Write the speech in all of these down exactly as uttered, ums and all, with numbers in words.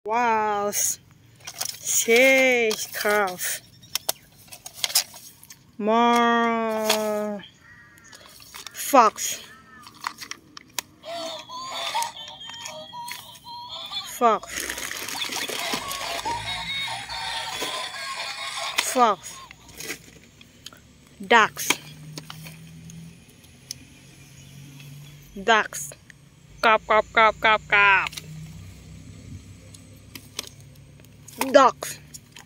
Wow, scarecrow. More fox. Fox. Fox. Ducks. Ducks. Cop, cop, cop, cop, cop. Ducks.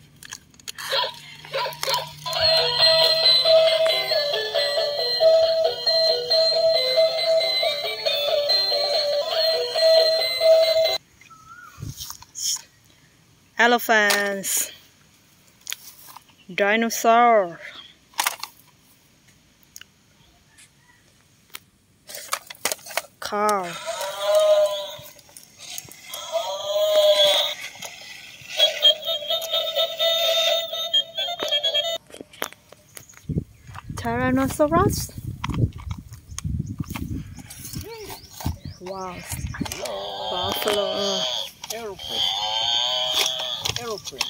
Elephants. Dinosaurs. Cow. Tyrannosaurus. Wow. Buffalo. Aeroplane. Aeroplane.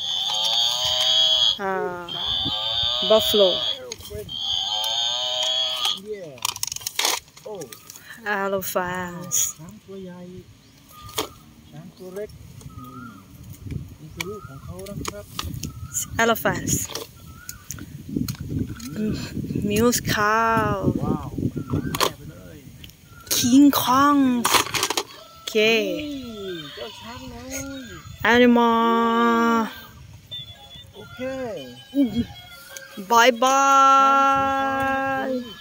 Uh, buffalo. Aeroplane. Yeah. Oh. Elephants. ช้างตัวใหญ่ช้างตัวเล็กนี่คือลูกของเขานะครับ Elephants. Moose cow. ว้าวแม่ไปเลย King Kong. Okay. เจ้าช้างน้อย Animal. โอเค Bye bye.